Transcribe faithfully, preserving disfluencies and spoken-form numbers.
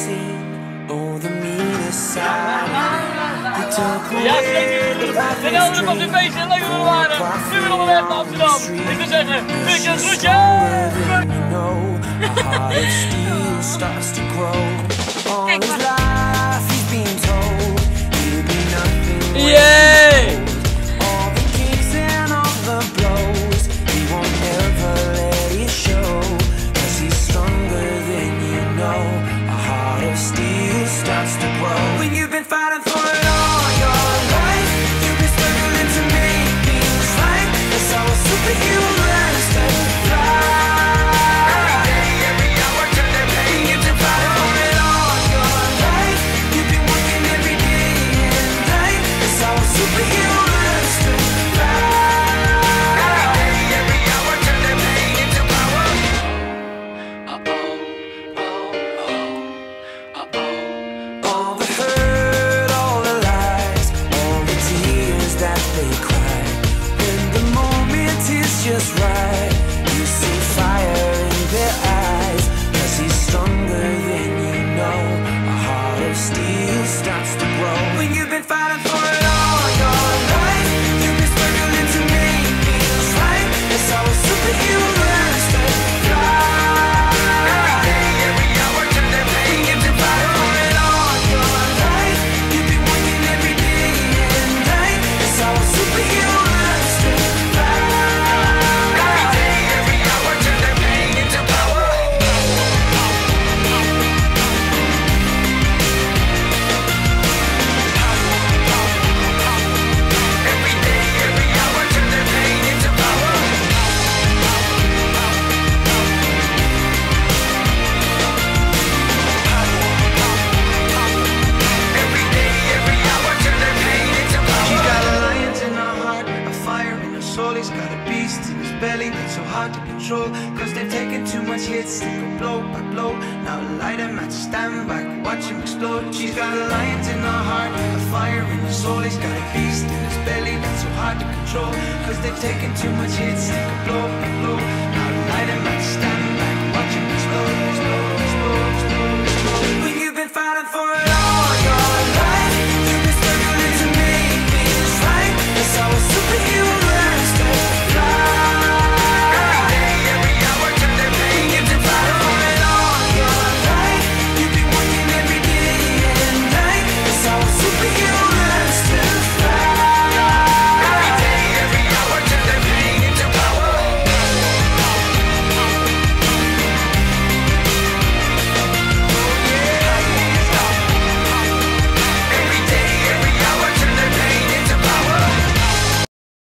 seen all the meanest side. They took away the life De helder van zijn feest en leuke waren. Nu weer op weg naar Amsterdam. Ik zou zeggen, dikke groetje! You know, a heart of steel starts to grow. All his life he's been told he'll be nothing. Yay! All the kicks and all the blows, he won't never let it show. Cause he's stronger than you know. A heart of steel starts to grow. When you've been fighting for it all your life, you've been struggling to make things right. That's how a superhero learns to fly. Every day, every hour, turn their pain. You've been fighting for it all your life. You've been working every day and night. That's how a superhero learns to fly. Every day, every hour, turn their pain into power. Uh-oh, oh, oh, uh-oh. All the hurt, all the lies, all the tears that they cry. When the moment is just right, you see fire in their eyes. Cause he's stronger than you know. A heart of steel starts to grow. When you've been fighting for it all your life, you've been struggling to make things right. That's how a superhero learns to fly. Every day, every hour, turn their pain into fighting for it all your life. You've been working every day and night. That's how a superhero learns to fly. Every day, every hour, turn their pain into power. Every day, every hour, turn their pain into power. Every day, every hour, turn their pain into power. She's got a lion in her heart, a fire in her soul. He's got a beast in his belly that's so hard to control. Cause they've taken too much hits, they go blow by blow. Now light him at stand back, watch him explode. She's got a lion in her heart, a fire in her soul. He's got a beast in his belly that's so hard to control. Cause they've taken too much hits, they go blow by blow.